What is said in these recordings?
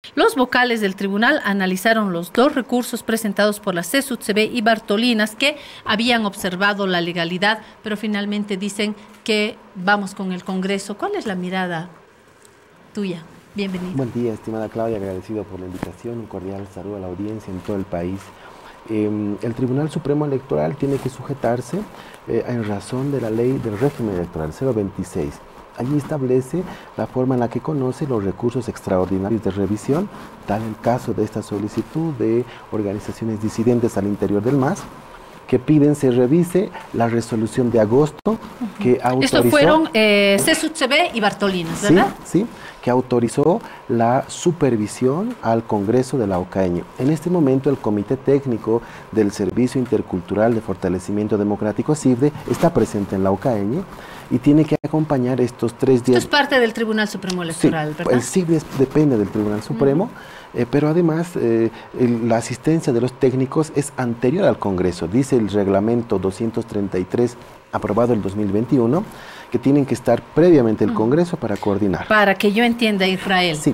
Los vocales del tribunal analizaron los dos recursos presentados por la CSUTCB y Bartolinas, que habían observado la legalidad, pero finalmente dicen que vamos con el Congreso. ¿Cuál es la mirada tuya? Bienvenido. Buen día, estimada Claudia, agradecido por la invitación, un cordial saludo a la audiencia en todo el país. El Tribunal Supremo Electoral tiene que sujetarse en razón de la ley del régimen electoral 026. Allí establece la forma en la que conoce los recursos extraordinarios de revisión, tal el caso de esta solicitud de organizaciones disidentes al interior del MAS, que piden se revise la resolución de agosto que autorizó... Estos fueron CSUTCB y Bartolinas, ¿verdad? Sí, que autorizó la supervisión al Congreso de la OCAEño. En este momento el Comité Técnico del Servicio Intercultural de Fortalecimiento Democrático, CIFDE, está presente en la OCAEño y tiene que acompañar estos 3 días. Esto es parte del Tribunal Supremo Electoral, sí, ¿verdad? El CIFDE depende del Tribunal Supremo, pero además la asistencia de los técnicos es anterior al Congreso. Dice el reglamento 233, aprobado en 2021, que tienen que estar previamente el Congreso para coordinar. Para que yo entienda, Israel. Sí.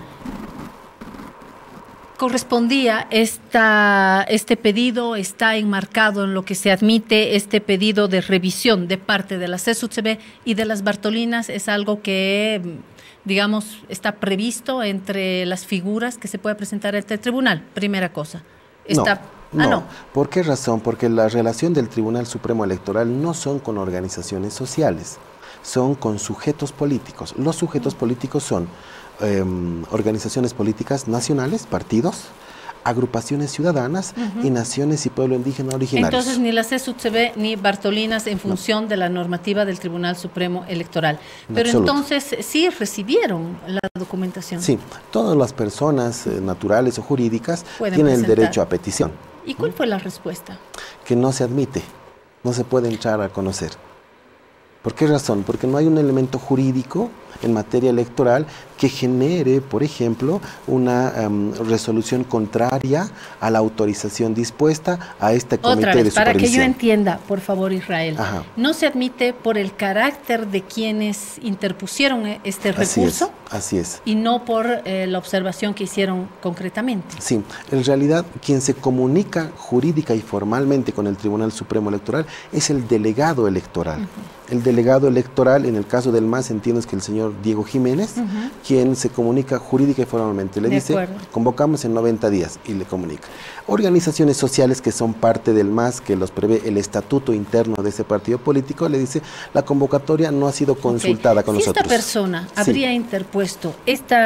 ¿Correspondía este pedido, está enmarcado en lo que se admite este pedido de revisión de parte de la CSUTCB y de las Bartolinas? ¿Es algo que, digamos, está previsto entre las figuras que se puede presentar ante el tribunal? Primera cosa. No. ¿Por qué razón? Porque la relación del Tribunal Supremo Electoral no son con organizaciones sociales, son con sujetos políticos. Los sujetos políticos son organizaciones políticas nacionales, partidos, agrupaciones ciudadanas y naciones y pueblo indígena originarios. Entonces ni la CSUTCB ni Bartolinas en función de la normativa del Tribunal Supremo Electoral. Pero entonces sí recibieron la documentación. Sí, todas las personas naturales o jurídicas tienen el derecho a petición. ¿Y cuál fue la respuesta? Que no se admite, no se puede entrar a conocer. ¿Por qué razón? Porque no hay un elemento jurídico en materia electoral que genere, por ejemplo, una resolución contraria a la autorización dispuesta a este comité de supervisión. Para que yo entienda, por favor, Israel, ¿no se admite por el carácter de quienes interpusieron este recurso? Así es. Y no por la observación que hicieron concretamente. Sí, en realidad quien se comunica jurídica y formalmente con el Tribunal Supremo Electoral es el delegado electoral. El delegado electoral, en el caso del MAS, entiendo es que el señor Diego Jiménez, quien se comunica jurídica y formalmente. Le dice, convocamos en 90 días y le comunica. Organizaciones sociales que son parte del MAS, que los prevé el estatuto interno de ese partido político, le dice, la convocatoria no ha sido consultada con nosotros. Si esta persona habría interpuesto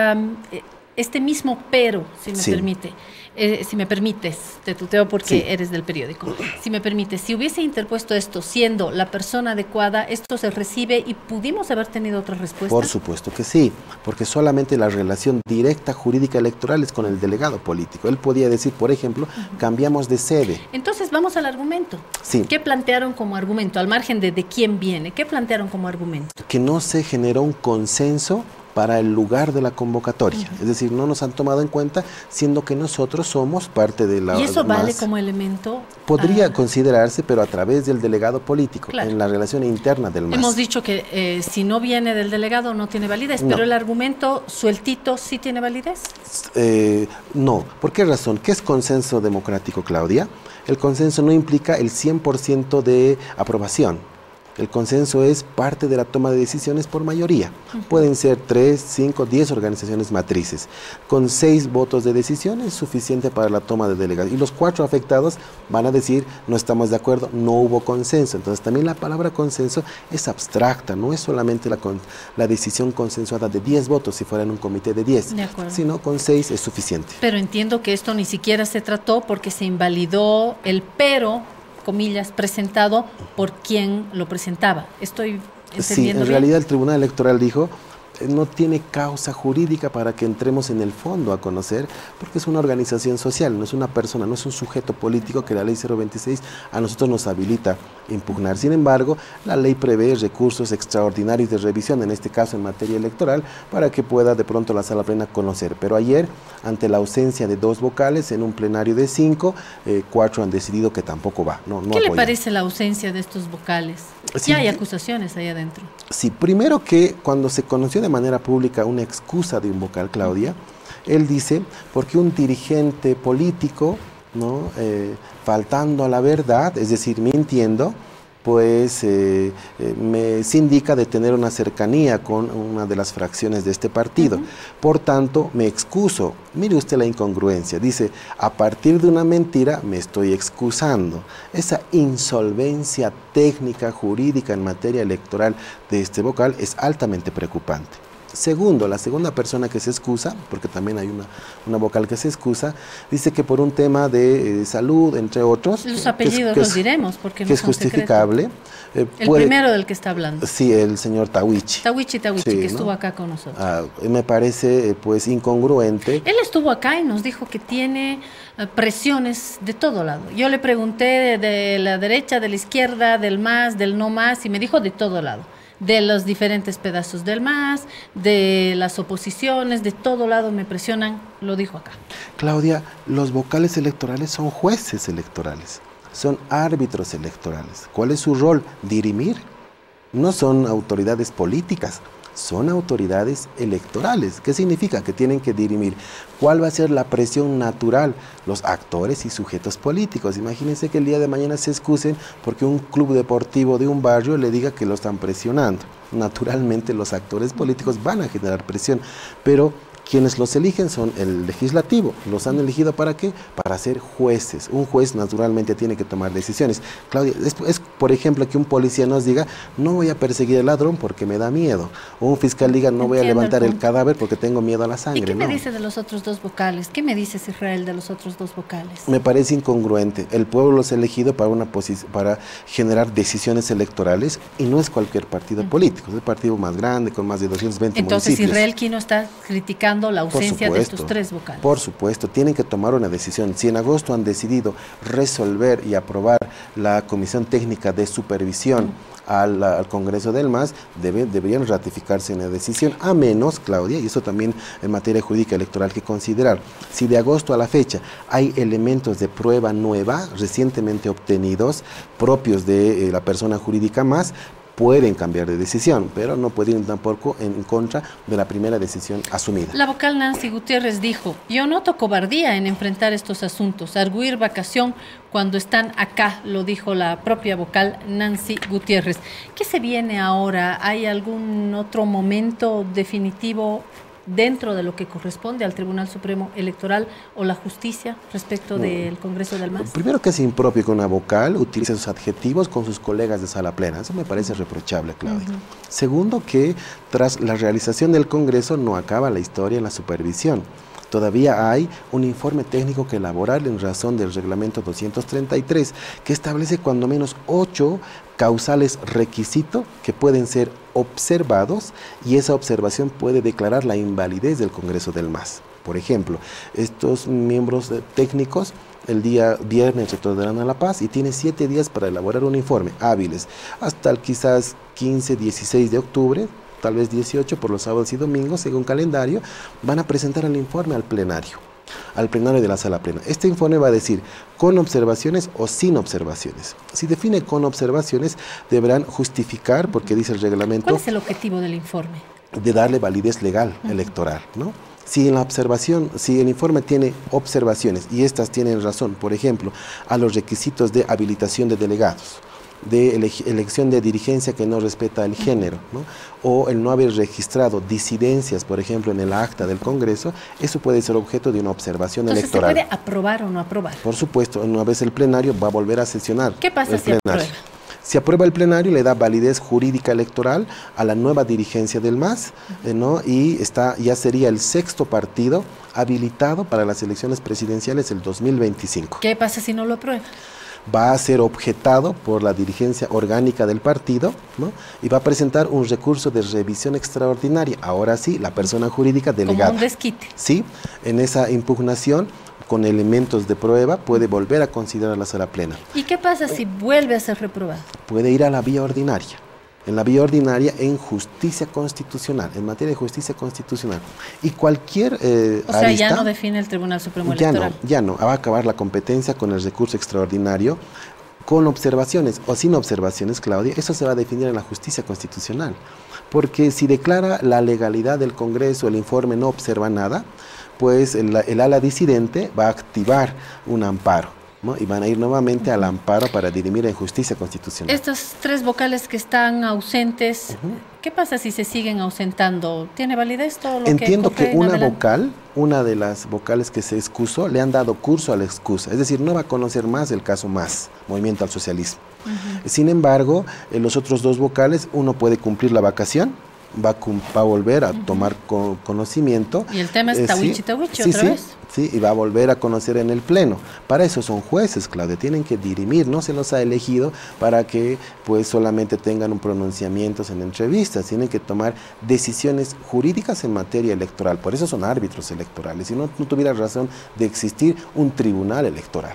este mismo pero, si me permite, si me permites, te tuteo porque eres del periódico, si me permites, si hubiese interpuesto esto siendo la persona adecuada, esto se recibe y pudimos haber tenido otra respuesta. Por supuesto que sí, porque solamente la relación directa jurídica electoral es con el delegado político. Él podía decir, por ejemplo, cambiamos de sede. Entonces vamos al argumento. Sí. ¿Qué plantearon como argumento? Al margen de quién viene, ¿qué plantearon como argumento? Que no se generó un consenso para el lugar de la convocatoria. Es decir, no nos han tomado en cuenta, siendo que nosotros somos parte de la... ¿Y eso vale como elemento? Podría considerarse, pero a través del delegado político, en la relación interna del MAS. Hemos dicho que si no viene del delegado no tiene validez, pero el argumento sueltito sí tiene validez. No. ¿Por qué razón? ¿Qué es consenso democrático, Claudia? El consenso no implica el 100% de aprobación. El consenso es parte de la toma de decisiones por mayoría. Pueden ser 3, 5, 10 organizaciones matrices. Con 6 votos de decisión es suficiente para la toma de delegados. Y los 4 afectados van a decir, no estamos de acuerdo, no hubo consenso. Entonces también la palabra consenso es abstracta, no es solamente la decisión consensuada de 10 votos si fuera en un comité de 10, sino con 6 es suficiente. Pero entiendo que esto ni siquiera se trató porque se invalidó el pero, comillas, presentado por quien lo presentaba. ¿Estoy entendiendo en realidad el Tribunal Electoral dijo, no tiene causa jurídica para que entremos en el fondo a conocer, porque es una organización social, no es una persona, no es un sujeto político que la ley 026 a nosotros nos habilita a impugnar. Sin embargo, la ley prevé recursos extraordinarios de revisión, en este caso en materia electoral, para que pueda de pronto la sala plena conocer. Pero ayer, ante la ausencia de 2 vocales, en un plenario de 5, 4 han decidido que tampoco va. No ¿Qué le parece la ausencia de estos vocales? Sí, hay acusaciones ahí adentro. Sí, primero que cuando se conoció de manera pública una excusa de un vocal, Claudia, Él dice, porque un dirigente político, ¿no? Faltando a la verdad, es decir, mintiendo, pues me indica de tener una cercanía con una de las fracciones de este partido. Por tanto, me excuso. Mire usted la incongruencia. Dice, a partir de una mentira me estoy excusando. Esa insolvencia técnica, jurídica en materia electoral de este vocal es altamente preocupante. Segundo, la segunda persona que se excusa, porque también hay una vocal que se excusa, dice que por un tema de salud, entre otros. Los apellidos los diremos, porque no que es justificable. El primero del que está hablando. Sí, el señor Tawichi. Tawichi, Sí, que ¿no? estuvo acá con nosotros. Me parece pues incongruente. Él estuvo acá y nos dijo que tiene presiones de todo lado. Yo le pregunté de la derecha, de la izquierda, del más, del no más, y me dijo de todo lado. De los diferentes pedazos del MAS, de las oposiciones, de todo lado me presionan, lo dijo acá. Claudia, los vocales electorales son jueces electorales, son árbitros electorales. ¿Cuál es su rol? Dirimir. No son autoridades políticas, son autoridades electorales. ¿Qué significa? Que tienen que dirimir. ¿Cuál va a ser la presión natural? Los actores y sujetos políticos. Imagínense que el día de mañana se excusen porque un club deportivo de un barrio le diga que lo están presionando. Naturalmente los actores políticos van a generar presión, pero quienes los eligen son el legislativo. ¿Los han elegido para qué? Para ser jueces. Un juez naturalmente tiene que tomar decisiones. Claudia, es por ejemplo que un policía nos diga, no voy a perseguir al ladrón porque me da miedo. O un fiscal diga, no voy a levantar el cadáver porque tengo miedo a la sangre. ¿Y qué me dice de los otros dos vocales? ¿Qué me dices, Israel, de los otros dos vocales? Me parece incongruente. El pueblo los ha elegido para generar decisiones electorales y no es cualquier partido político. Es el partido más grande, con más de 220 Entonces, municipios. Israel Quino está criticando la ausencia de estos tres vocales. Por supuesto, tienen que tomar una decisión. Si en agosto han decidido resolver y aprobar la Comisión Técnica de Supervisión al Congreso del MAS, deberían ratificarse en la decisión, a menos, Claudia, y eso también en materia jurídica electoral que considerar, si de agosto a la fecha hay elementos de prueba nueva, recientemente obtenidos, propios de la persona jurídica MAS, pueden cambiar de decisión, pero no pueden ir tampoco en contra de la primera decisión asumida. La vocal Nancy Gutiérrez dijo, yo noto cobardía en enfrentar estos asuntos, arguir vacación cuando están acá, lo dijo la propia vocal Nancy Gutiérrez. ¿Qué se viene ahora? ¿Hay algún otro momento definitivo dentro de lo que corresponde al Tribunal Supremo Electoral o la justicia respecto del Congreso del MAS? Primero, que es impropio que una vocal utilice sus adjetivos con sus colegas de sala plena. Eso me parece reprochable, Claudia. Segundo, que tras la realización del Congreso no acaba la historia en la supervisión. Todavía hay un informe técnico que elaborar en razón del reglamento 233 que establece cuando menos 8 causales requisito que pueden ser observados y esa observación puede declarar la invalidez del Congreso del MAS. Por ejemplo, estos miembros técnicos el día viernes retornarán a La Paz y tienen 7 días para elaborar un informe hábiles hasta el quizás 15, 16 de octubre, tal vez 18 por los sábados y domingos, según calendario, van a presentar el informe al plenario de la sala plena. Este informe va a decir con observaciones o sin observaciones. Si define con observaciones, deberán justificar, porque dice el reglamento... ¿Cuál es el objetivo del informe? De darle validez legal electoral, ¿no? Si en la observación, si el informe tiene observaciones y estas tienen razón, por ejemplo, a los requisitos de habilitación de delegados, de elección de dirigencia que no respeta el género, ¿no? O el no haber registrado disidencias, por ejemplo, en el acta del Congreso, eso puede ser objeto de una observación electoral. ¿Se puede aprobar o no aprobar? Por supuesto, una vez el plenario va a volver a sesionar. ¿Qué pasa si aprueba? Si aprueba el plenario, le da validez jurídica electoral a la nueva dirigencia del MAS, ¿no? Y ya sería el 6º partido habilitado para las elecciones presidenciales del 2025. ¿Qué pasa si no lo aprueba? Va a ser objetado por la dirigencia orgánica del partido, ¿no? Y va a presentar un recurso de revisión extraordinaria. Ahora sí, la persona jurídica delegada. Como un desquite. Sí, en esa impugnación, con elementos de prueba, puede volver a considerar la sala plena. ¿Y qué pasa si vuelve a ser reprobado? Puede ir a la vía ordinaria. En la vía ordinaria, en justicia constitucional, en materia de justicia constitucional. Y cualquier o sea, ya no define el Tribunal Supremo Electoral. Ya no, va a acabar la competencia con el recurso extraordinario, con observaciones o sin observaciones, Claudia, eso se va a definir en la justicia constitucional. Porque si declara la legalidad del Congreso, el informe no observa nada, pues el ala disidente va a activar un amparo, ¿no? Y van a ir nuevamente al amparo para dirimir la injusticia constitucional. Estas 3 vocales que están ausentes, ¿qué pasa si se siguen ausentando? ¿Tiene validez todo lo Entiendo que que una de las vocales que se excusó, le han dado curso a la excusa, es decir, no va a conocer más el caso MAS, Movimiento al Socialismo. Sin embargo, los otros 2 vocales, uno puede cumplir la vacación, va a volver a tomar conocimiento. Y el tema es Tawichi otra vez. Sí, y va a volver a conocer en el pleno. Para eso son jueces, Claudia, tienen que dirimir, no se los ha elegido para que pues solamente tengan un pronunciamiento en entrevistas, tienen que tomar decisiones jurídicas en materia electoral, por eso son árbitros electorales, si no, no tuviera razón de existir un tribunal electoral.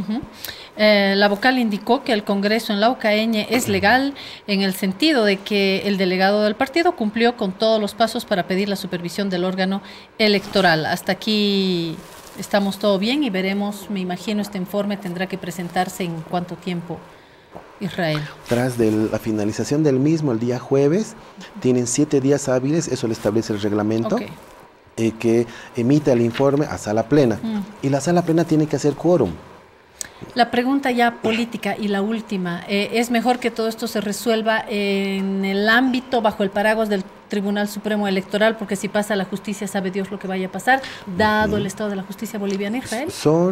La vocal indicó que el Congreso en la Ucaeñe es legal en el sentido de que el delegado del partido cumplió con todos los pasos para pedir la supervisión del órgano electoral. Hasta aquí estamos todo bien y veremos, me imagino, este informe tendrá que presentarse en cuánto tiempo, Israel. Tras la finalización del mismo, el día jueves, tienen 7 días hábiles, eso lo establece el reglamento. Que emita el informe a sala plena. Y la sala plena tiene que hacer quórum. La pregunta ya política y la última, ¿es mejor que todo esto se resuelva en el ámbito, bajo el paraguas del Tribunal Supremo Electoral? Porque si pasa la justicia, sabe Dios lo que vaya a pasar, dado el estado de la justicia boliviana, Israel.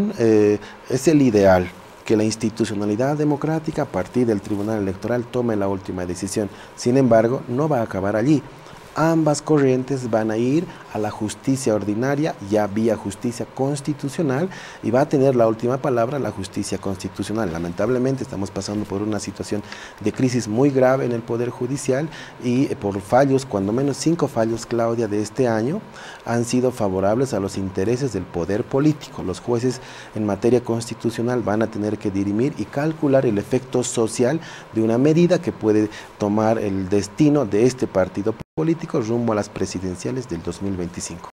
Es el ideal, que la institucionalidad democrática a partir del Tribunal Electoral tome la última decisión. Sin embargo, no va a acabar allí. Ambas corrientes van a ir a la justicia ordinaria, ya vía justicia constitucional, y va a tener la última palabra la justicia constitucional. Lamentablemente estamos pasando por una situación de crisis muy grave en el Poder Judicial y por fallos, cuando menos 5 fallos, Claudia, de este año, han sido favorables a los intereses del poder político. Los jueces en materia constitucional van a tener que dirimir y calcular el efecto social de una medida que puede tomar el destino de este partido político rumbo a las presidenciales del 2025.